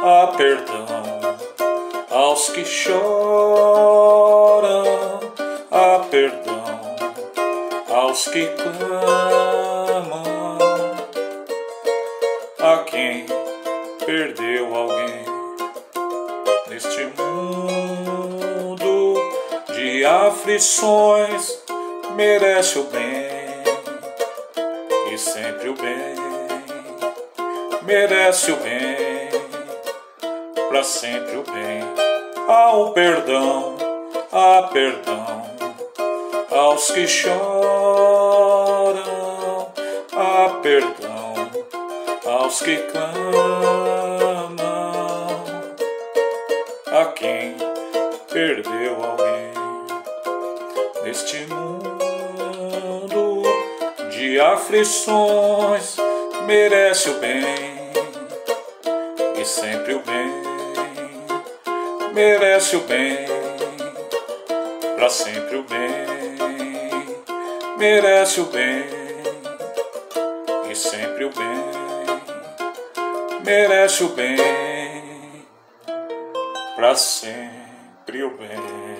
há perdão aos que choram, há perdão aos que clamam, a quem perdeu alguém neste mundo de aflições, merece o bem e sempre o bem, merece o bem, para sempre o bem. Há um perdão, há perdão aos que choram, há perdão aos que clamam, a quem perdeu alguém neste mundo de aflições, merece o bem e sempre o bem, merece o bem, para sempre o bem, merece o bem e sempre o bem, merece o bem, para sempre o bem.